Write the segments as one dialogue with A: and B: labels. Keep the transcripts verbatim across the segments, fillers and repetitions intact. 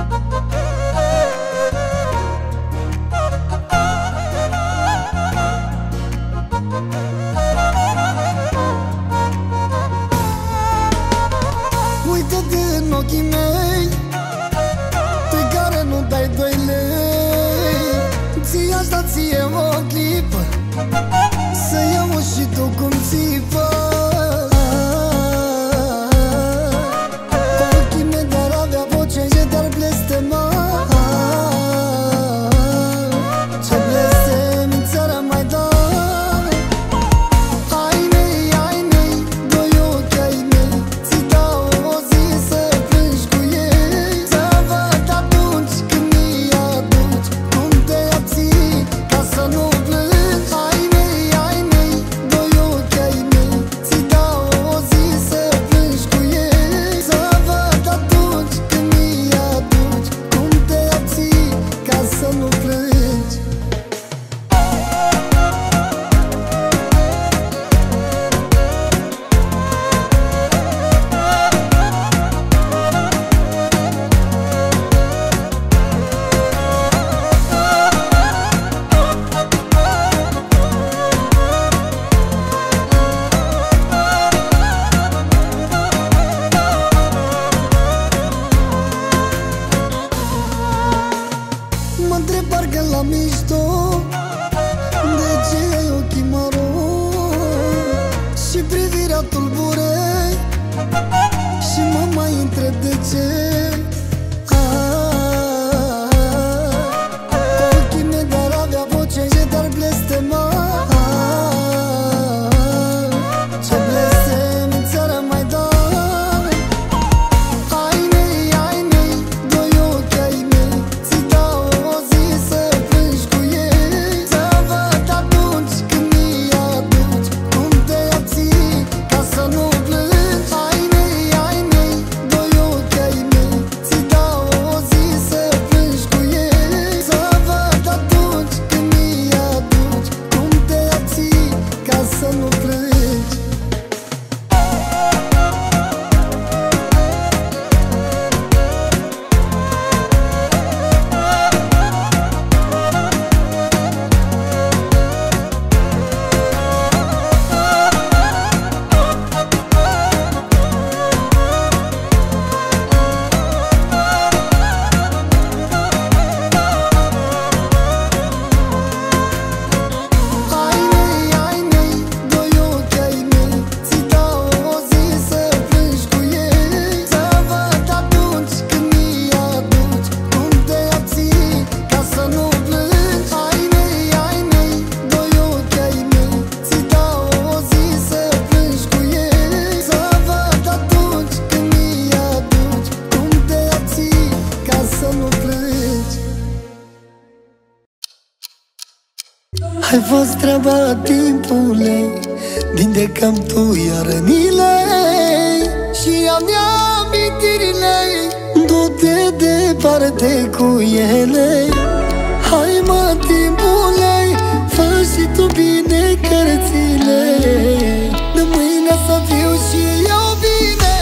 A: Uite din ochii mei pe care nu dai doi lei, ți-aș da ție o clipă să iau și tu cum țipă. Ochii mei dar avea voce ce te-ar blestema. Ce blestem în țara mai da. Ai mei, ai mei, doi ochi ai mei, ți dau o zi să plângi cu ei. Să văd atunci când mi aduci cum te abții ca să nu plângi. Ai mei, ai mei, doi ochi ai mei, ți dau o zi să plângi cu ei. Să văd atunci când mi aduci cum te abții ca să nu plângi. Mă întreb parcă la mișto de ce ai ochii maro și privirea tulbure și mă mai întreb de ce. Ah, ochii mei dar avea voce ce te-ar blestema. Ce blestem în țară mai da. Ai mei, ai mei, doi ochi ai mei, ți dau o zi să plângi cu ei. Să văd atunci când mi aduci cum te abții ca să nu plângi. Ai mei, ai mei, doi ochi ai mei, ți dau o zi să plângi cu ei. Să văd atunci când mi aduci cum te abții ca să nu plângi. Ai mei, ai mei, doi ochi ai mei, ți dau o zi să plângi cu ei. Să văd atunci când mi aduci cum te abții ca să nu plângi. Ai mei, ai mei, doi ochi ai mei, ți dau o zi să plângi cu ei. Să văd atunci când mi aduci cum te abții ca să nu plângi. Ai fost treaba timpule, vindecam tu iar rănile și am amintirile, du-te departe cu ele. Hai mă timpule, fă și tu bine cărțile, de mâine să fiu și eu bine.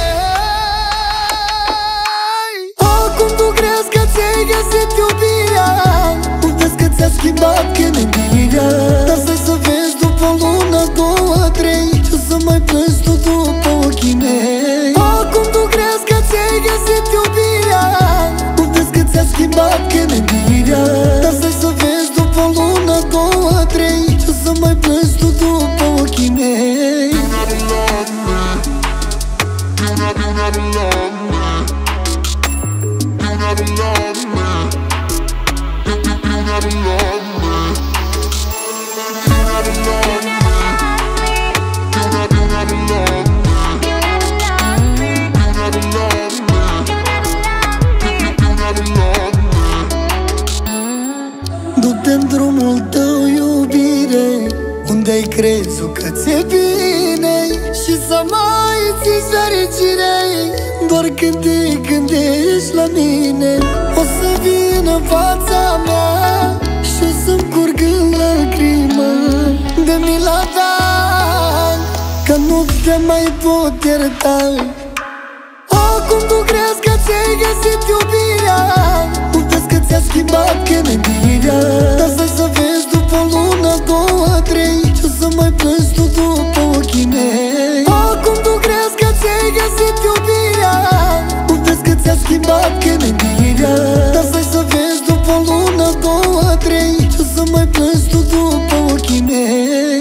A: Acum tu crezi că ți-ai găsit iubirea, nu vezi că ți-a schimbat gândirea. Dar stai să vezi după o lună, două, trei, ce să mai plângi tu după ochii mei. Acum tu crezi că ți-ai găsit iubirea, nu vezi că ți-a schimbat gândirea. Dar stai să vezi după o lună, două, trei, ce să mai plângi tu după ochii mei. Du-te-n drumul tău, iubire, unde-ai crezut că ți-e bine, și să mai ții fericire doar când te gândești la mine. O să vin în fața mea și o să-mi curg în lacrimă de mila ta, că nu te mai pot ierta. Acum tu crezi că ți ți-ai găsit iubirea, nu vezi că ți-a schimbat gândirea. Dar stai să vezi după o lună, două, trei, ce o să mai plângi tu după ochii mei. Acum tu crezi că ți-ai găsit iubirea, nu vezi că ți-a schimbat gândirea. Dar stai să vezi după o lună, două, trei, ce o să mai plângi tu după ochii mei.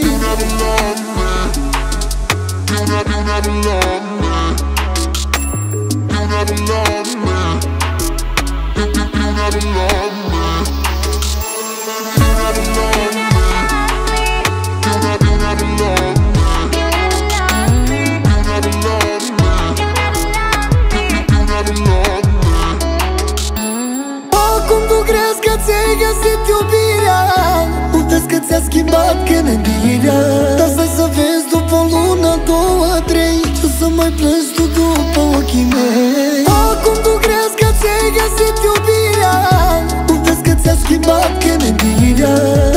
A: Acum tu crezi că ți-ai găsit iubirea, nu vezi că ți-a schimbat gândirea. Dar stai să vezi după o lună, două, trei, ce o să mai plângi tu după ochii mei. Acum tu crezi că ți-ai găsit iubirea, nu vezi că ți-a schimbat gândirea.